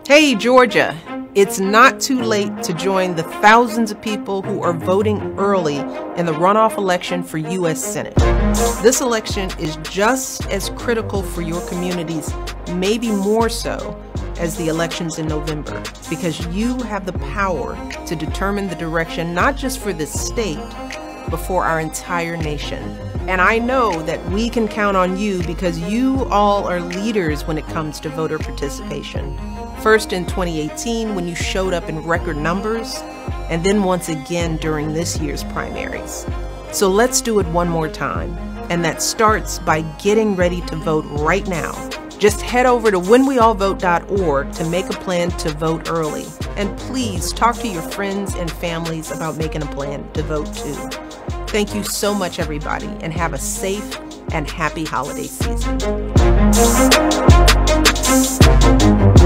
Hey, Georgia, it's not too late to join the thousands of people who are voting early in the runoff election for U.S. Senate. This election is just as critical for your communities, maybe more so, as the elections in November, because you have the power to determine the direction not just for this state, but for our entire nation. And I know that we can count on you because you all are leaders when it comes to voter participation. First in 2018 when you showed up in record numbers, and then once again during this year's primaries. So let's do it one more time. And that starts by getting ready to vote right now. Just head over to whenweallvote.org to make a plan to vote early. And please talk to your friends and families about making a plan to vote too. Thank you so much, everybody, and have a safe and happy holiday season.